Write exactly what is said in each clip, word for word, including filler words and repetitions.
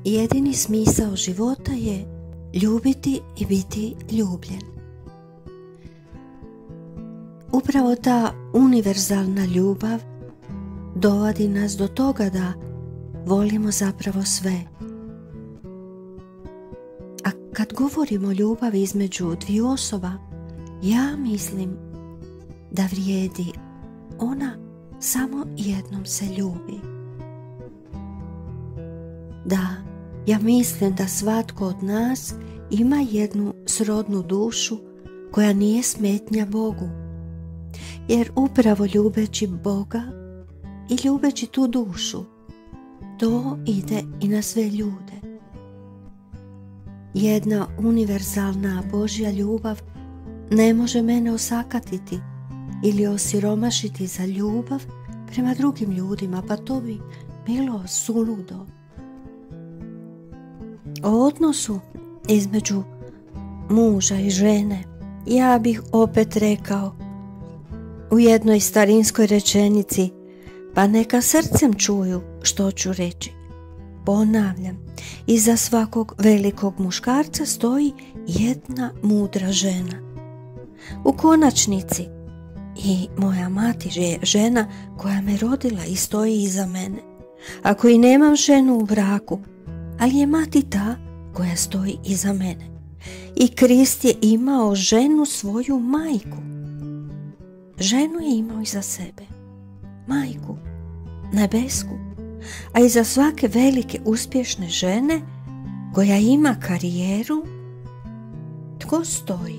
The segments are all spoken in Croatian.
Jedini smisao života je ljubiti i biti ljubljen. Upravo ta univerzalna ljubav dovodi nas do toga da volimo zapravo sve. A kad govorimo o ljubavi između dviju osoba, ja mislim da vrijedi ona samo jednom se ljubi. Da, ja mislim da svatko od nas ima jednu srodnu dušu koja nije smetnja Bogu. Jer upravo ljubeći Boga i ljubeći tu dušu, to ide i na sve ljude. Jedna univerzalna Božja ljubav ne može mene osakatiti ili osiromašiti za ljubav prema drugim ljudima, pa to bi bilo suludo. O odnosu između muža i žene ja bih opet rekao u jednoj starinskoj rečenici, pa neka srcem čuju što ću reći. Ponavljam, iza svakog velikog muškarca stoji jedna mudra žena. U konačnici i moja mati je žena koja me rodila i stoji iza mene. Ako i nemam ženu u braku, ali je mati ta koja stoji iza mene. I Krist je imao ženu, svoju majku. Ženu je imao iza sebe, majku, nebesku, a iza svake velike uspješne žene koja ima karijeru, tko stoji?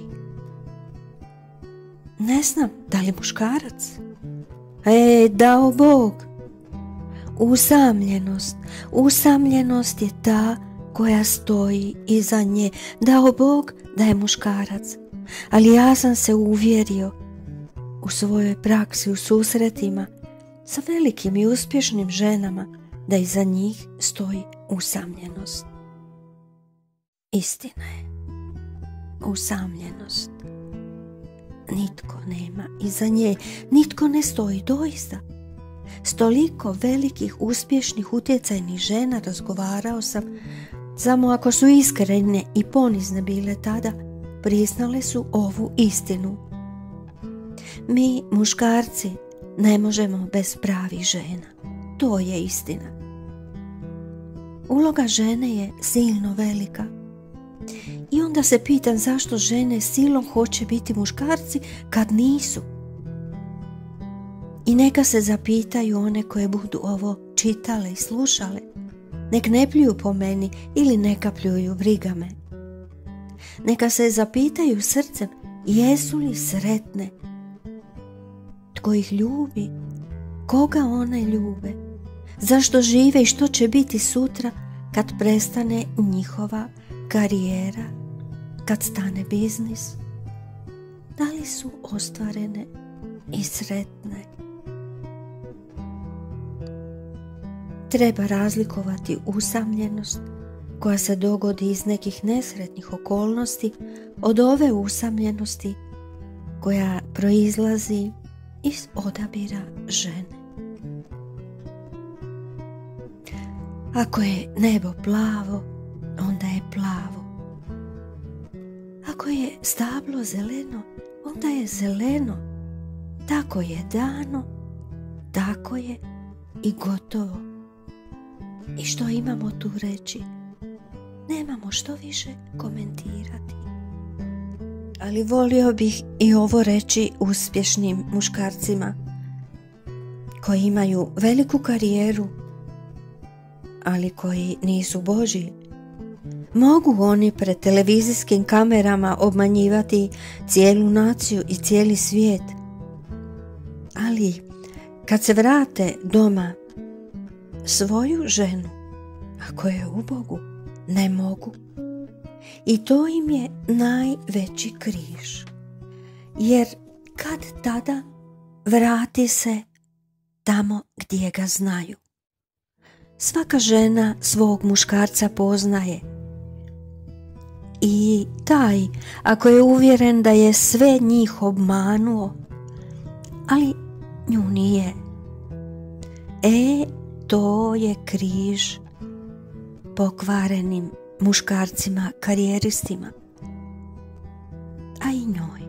Ne znam, da li muškarac? E, dao Bog. Usamljenost, usamljenost je ta koja stoji iza nje. Dao Bog da je muškarac, ali ja sam se uvjerio u svojoj praksi, u susretima sa velikim i uspješnim ženama, da iza njih stoji usamljenost. Istina je, usamljenost. Nitko nema iza nje, nitko ne stoji doista. S toliko velikih, uspješnih, utjecajnih žena razgovarao sam, samo ako su iskrene i ponizne bile tada, priznale su ovu istinu. Mi, muškarci, ne možemo bez pravih žena. To je istina. Uloga žene je silno velika. I onda se pitam zašto žene silom hoće biti muškarci kad nisu. I neka se zapitaju one koje budu ovo čitale i slušale. Nek ne pljuju po meni ili neka pljuju, briga me. Neka se zapitaju srcem jesu li sretne. Tko ih ljubi, koga one ljube, zašto žive i što će biti sutra kad prestane njihova karijera, kad stane biznis. Da li su ostvarene i sretne? Treba razlikovati usamljenost koja se dogodi iz nekih nesretnih okolnosti od ove usamljenosti koja proizlazi iz odabira žene. Ako je nebo plavo, onda je plavo. Ako je stablo zeleno, onda je zeleno. Tako je dano, tako je i gotovo. I što imamo tu reći? Nemamo što više komentirati. Ali volio bih i ovo reći uspješnim muškarcima koji imaju veliku karijeru, ali koji nisu Božji. Mogu oni pred televizijskim kamerama obmanjivati cijelu naciju i cijeli svijet. Ali kad se vrate doma, svoju ženu, ako je u Bogu, ne mogu. I to im je najveći križ. Jer kad tada vrati se tamo gdje ga znaju. Svaka žena svog muškarca poznaje. I taj, ako je uvjeren da je sve njih obmanuo, ali nju nije, e, to je križ pokvarenim muškarcima karijeristima, a i njoj.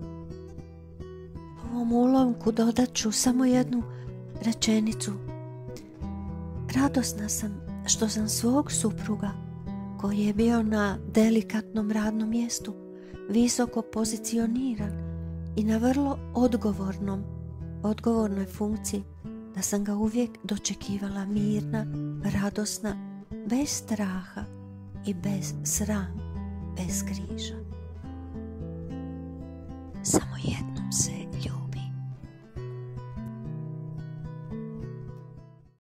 Ovom ulomku dodat ću samo jednu rečenicu. Radosna sam što sam svog supruga, koji je bio na delikatnom radnom mjestu, visoko pozicioniran i na vrlo odgovornom, odgovornoj funkciji, da sam ga uvijek dočekivala mirna, radosna, bez straha i bez srama, bez križa. Samo jednom se